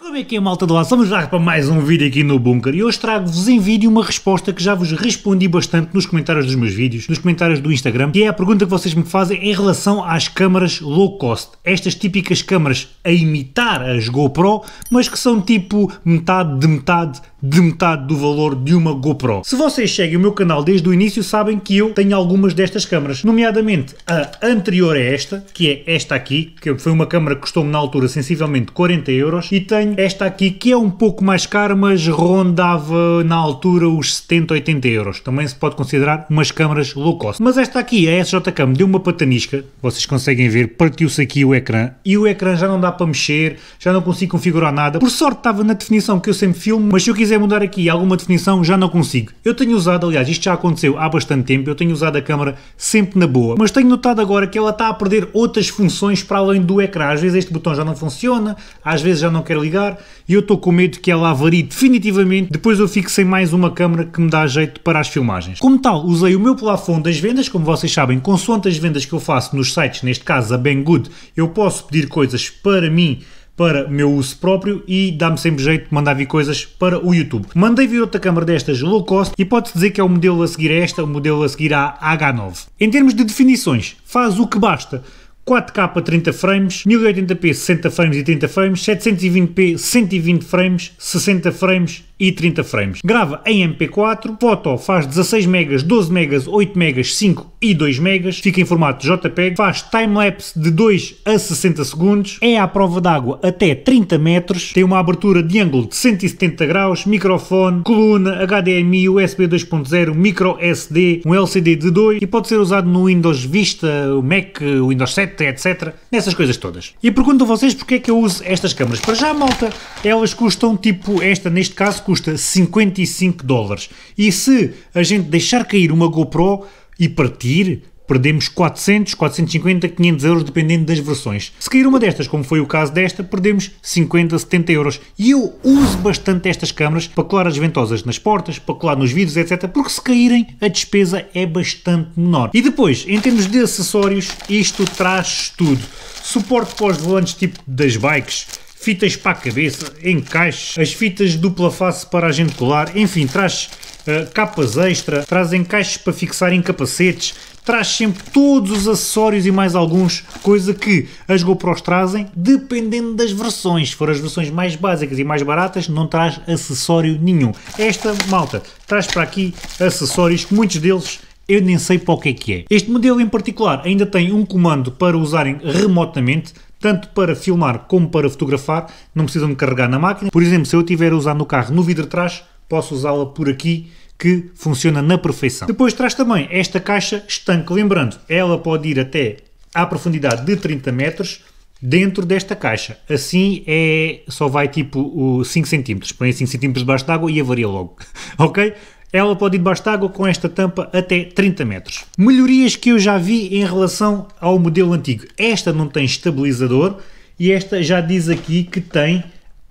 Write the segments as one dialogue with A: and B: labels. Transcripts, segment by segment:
A: Como é que é, malta de lá? Estamos já para mais um vídeo aqui no Bunker e hoje trago-vos em vídeo uma resposta que já vos respondi bastante nos comentários dos meus vídeos, nos comentários do Instagram, que é a pergunta que vocês me fazem em relação às câmaras low cost. Estas típicas câmaras a imitar as GoPro, mas que são tipo metade do valor de uma GoPro. Se vocês seguem o meu canal desde o início, sabem que eu tenho algumas destas câmaras, nomeadamente a anterior a esta, que é esta aqui, que foi uma câmara que custou-me na altura sensivelmente 40 euros, e tenho esta aqui que é um pouco mais cara, mas rondava na altura os 70, 80 euros. Também se pode considerar umas câmaras low cost. Mas esta aqui, a SJCam, deu uma patanisca, vocês conseguem ver, partiu-se aqui o ecrã, e o ecrã já não dá para mexer, já não consigo configurar nada. Por sorte estava na definição que eu sempre filmo, mas se eu quiser mudar aqui alguma definição já não consigo. Eu tenho usado, aliás, isto já aconteceu há bastante tempo, eu tenho usado a câmara sempre na boa, mas tenho notado agora que ela está a perder outras funções para além do ecrã. Às vezes este botão já não funciona, às vezes já não quer ligar, e eu estou com medo que ela avarie definitivamente, depois eu fico sem mais uma câmara que me dá jeito para as filmagens. Como tal, usei o meu plafond das vendas, como vocês sabem, consoante as vendas que eu faço nos sites, neste caso a Banggood, eu posso pedir coisas para mim, para meu uso próprio, e dá-me sempre jeito de mandar vir coisas para o YouTube. Mandei vir outra câmara destas low cost e pode-se dizer que é o modelo a seguir a esta, o modelo a seguir à H9. Em termos de definições, faz o que basta. 4K 30 frames, 1080p 60 frames e 30 frames, 720p 120 frames, 60 frames e 30 frames. Grava em MP4, foto faz 16 megas, 12 megas, 8 megas, 5 e 2 megas, fica em formato JPEG, faz timelapse de 2 a 60 segundos, é à prova d'água até 30 metros, tem uma abertura de ângulo de 170 graus, microfone, coluna, HDMI, USB 2.0, micro SD, um LCD de 2 e pode ser usado no Windows Vista, o Mac, o Windows 7, etc. Nessas coisas todas. E pergunto a vocês porque é que eu uso estas câmaras. Para já, malta, elas custam tipo, esta neste caso custa 55 dólares. E se a gente deixar cair uma GoPro e partir, perdemos 400, 450, 500 euros, dependendo das versões. Se cair uma destas, como foi o caso desta, perdemos 50, 70 euros. E eu uso bastante estas câmaras para colar as ventosas nas portas, para colar nos vidros, etc. Porque se caírem, a despesa é bastante menor. E depois, em termos de acessórios, isto traz tudo. Suporte para os volantes tipo das bikes, fitas para a cabeça, encaixes, as fitas dupla face para a gente colar, enfim, traz capas extra, traz encaixes para fixar em capacetes, traz sempre todos os acessórios e mais alguns, coisa que as GoPros trazem dependendo das versões. Se for as versões mais básicas e mais baratas, não traz acessório nenhum. Esta, malta, traz para aqui acessórios, muitos deles eu nem sei para o que é. Este modelo em particular ainda tem um comando para usarem remotamente, tanto para filmar como para fotografar, não precisam de carregar na máquina. Por exemplo, se eu estiver a usar no carro no vidro de trás, posso usá-la por aqui, que funciona na perfeição. Depois traz também esta caixa estanque, lembrando, ela pode ir até à profundidade de 30 metros dentro desta caixa. Assim só vai tipo 5 cm, põe 5 cm debaixo d'água e avaria logo, ok? Ela pode ir debaixo d'água com esta tampa até 30 metros. Melhorias que eu já vi em relação ao modelo antigo. Esta não tem estabilizador e esta já diz aqui que tem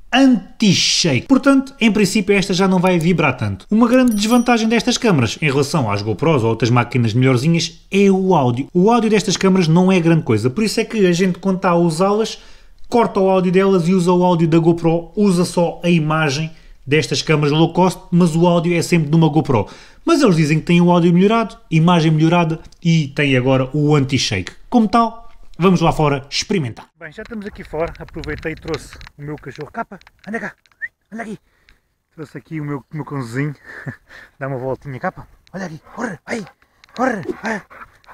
A: anti-shake. Portanto, em princípio esta já não vai vibrar tanto. Uma grande desvantagem destas câmaras em relação às GoPros ou outras máquinas melhorzinhas é o áudio. O áudio destas câmaras não é grande coisa, por isso é que a gente, quando está a usá-las, corta o áudio delas e usa o áudio da GoPro, usa só a imagem destas câmaras low cost, mas o áudio é sempre de uma GoPro. Mas eles dizem que têm o áudio melhorado, imagem melhorada e tem agora o anti-shake. Como tal, vamos lá fora experimentar. Bem, já estamos aqui fora, aproveitei e trouxe o meu cachorro Capa, anda cá, anda aqui. Trouxe aqui o meu cãozinho, dá uma voltinha, Capa, olha aqui, corre, vai, corre, vai.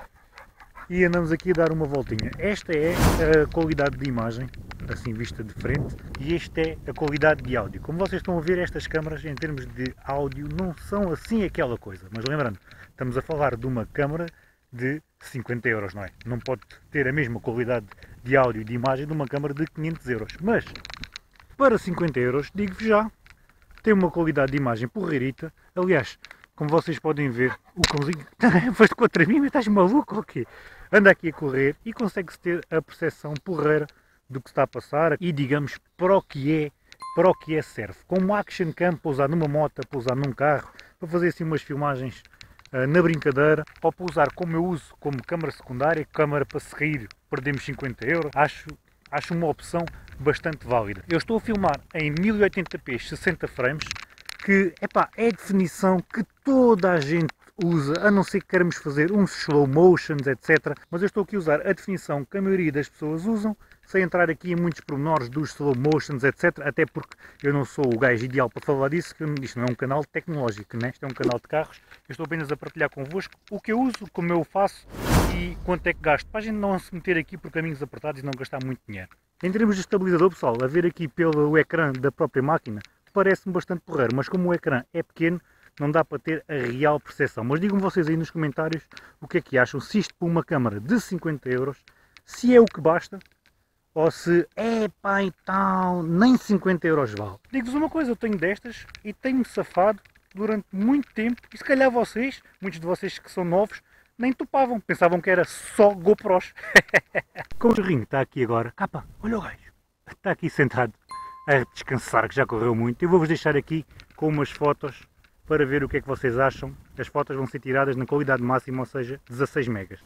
A: E andamos aqui a dar uma voltinha. Esta é a qualidade de imagem, assim vista de frente, e esta é a qualidade de áudio. Como vocês estão a ver, estas câmaras em termos de áudio não são assim aquela coisa, mas lembrando, estamos a falar de uma câmara de 50 euros, não é? Não pode ter a mesma qualidade de áudio e de imagem de uma câmara de 500 euros, mas para 50 euros, digo-vos já, tem uma qualidade de imagem porreirita. Aliás, como vocês podem ver, o cãozinho foste contra mim, mas estás maluco ou quê? Anda aqui a correr e consegue-se ter a percepção porreira do que está a passar e, digamos, para o que serve. Como action cam para usar numa moto, para usar num carro, para fazer assim umas filmagens na brincadeira, ou para usar como eu uso, como câmara secundária, câmara para se rir, perdemos 50 euros. Acho uma opção bastante válida. Eu estou a filmar em 1080p 60 frames, que epá, é a definição que toda a gente usa, a não ser que queiramos fazer uns slow motions, etc. Mas eu estou aqui a usar a definição que a maioria das pessoas usam, sem entrar aqui em muitos pormenores dos slow motions, etc. Até porque eu não sou o gajo ideal para falar disso, que isto não é um canal tecnológico, né? Isto é um canal de carros. Eu estou apenas a partilhar convosco o que eu uso, como eu faço e quanto é que gasto, para a gente não se meter aqui por caminhos apertados e não gastar muito dinheiro. Em termos de estabilizador, pessoal, a ver aqui pelo ecrã da própria máquina, parece-me bastante porreiro, mas como o ecrã é pequeno, não dá para ter a real percepção. Mas digam vocês aí nos comentários o que é que acham, se isto para uma câmara de 50 euros, se é o que basta, ou se, epá, então, nem 50 euros vale. Digo-vos uma coisa, eu tenho destas e tenho-me safado durante muito tempo, e se calhar vocês, muitos de vocês que são novos, nem topavam, pensavam que era só GoPros. Como o carrinho está aqui agora, capa, olha o gajo, está aqui sentado a descansar, que já correu muito. Eu vou-vos deixar aqui com umas fotos para ver o que é que vocês acham. As fotos vão ser tiradas na qualidade máxima, ou seja, 16 megas.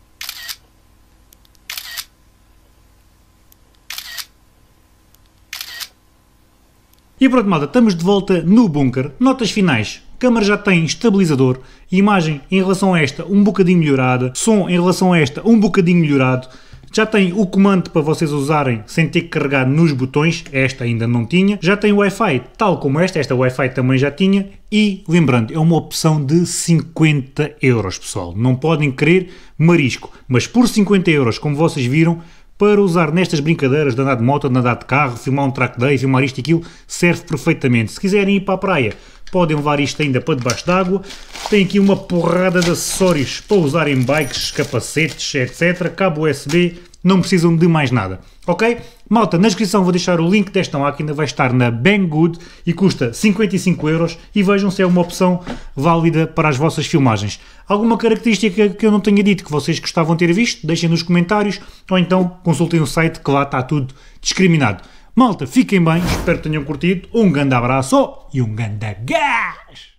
A: E pronto, malta, estamos de volta no bunker. Notas finais. A câmara já tem estabilizador, imagem em relação a esta um bocadinho melhorada, som em relação a esta um bocadinho melhorado. Já tem o comando para vocês usarem sem ter que carregar nos botões, esta ainda não tinha. Já tem o Wi-Fi tal como esta Wi-Fi também já tinha. E, lembrando, é uma opção de 50 euros, pessoal. Não podem querer marisco, mas por 50 euros, como vocês viram, para usar nestas brincadeiras de andar de moto, de andar de carro, filmar um track day, filmar isto e aquilo, serve perfeitamente. Se quiserem ir para a praia, podem levar isto ainda para debaixo d'água. Tem aqui uma porrada de acessórios para usar em bikes, capacetes, etc. Cabo USB, não precisam de mais nada. Ok? Malta, na descrição vou deixar o link desta máquina, vai estar na Banggood e custa 55 euros e vejam se é uma opção válida para as vossas filmagens. Alguma característica que eu não tenha dito que vocês gostavam de ter visto, deixem nos comentários ou então consultem o site que lá está tudo discriminado. Malta, fiquem bem, espero que tenham curtido, um grande abraço e um grande gás!